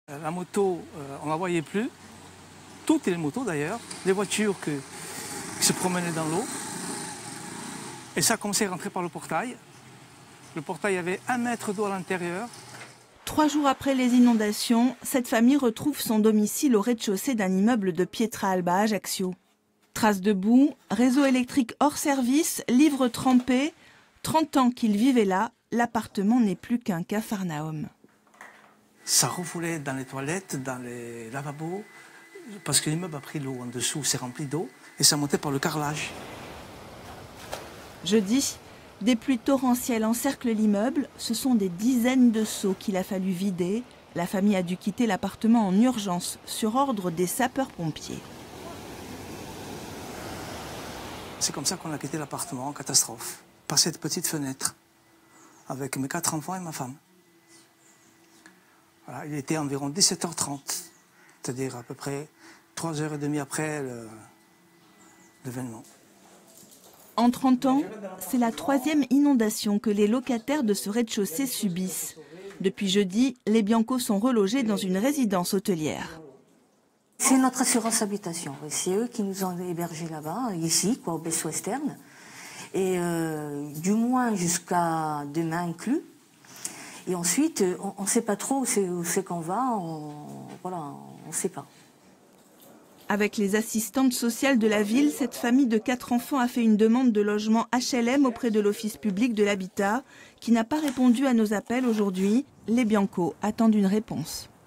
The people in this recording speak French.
La moto, on ne la voyait plus. Toutes les motos d'ailleurs, les voitures qui se promenaient dans l'eau. Et ça a commencé à rentrer par le portail. Le portail avait 1 mètre d'eau à l'intérieur. 3 jours après les inondations, cette famille retrouve son domicile au rez-de-chaussée d'un immeuble de Pietra Alba à Ajaccio. Traces de boue, réseau électrique hors service, livres trempés. 30 ans qu'ils vivaient là, l'appartement n'est plus qu'un capharnaüm. Ça refoulait dans les toilettes, dans les lavabos, parce que l'immeuble a pris l'eau en dessous, c'est rempli d'eau, et ça montait par le carrelage. Jeudi, des pluies torrentielles encerclent l'immeuble. Ce sont des dizaines de seaux qu'il a fallu vider. La famille a dû quitter l'appartement en urgence, sur ordre des sapeurs-pompiers. C'est comme ça qu'on a quitté l'appartement en catastrophe, par cette petite fenêtre, avec mes 4 enfants et ma femme. Voilà, il était environ 17h30, c'est-à-dire à peu près 3h30 après l'événement. En 30 ans, c'est la 3e inondation que les locataires de ce rez-de-chaussée subissent. Depuis jeudi, les Bianco sont relogés dans une résidence hôtelière. C'est notre assurance habitation. C'est eux qui nous ont hébergés là-bas, ici, au Best Western. Et du moins jusqu'à demain inclus. Et ensuite, on ne sait pas trop où c'est qu'on va, voilà, on ne sait pas. Avec les assistantes sociales de la ville, cette famille de 4 enfants a fait une demande de logement HLM auprès de l'Office public de l'habitat, qui n'a pas répondu à nos appels aujourd'hui. Les Bianco attendent une réponse.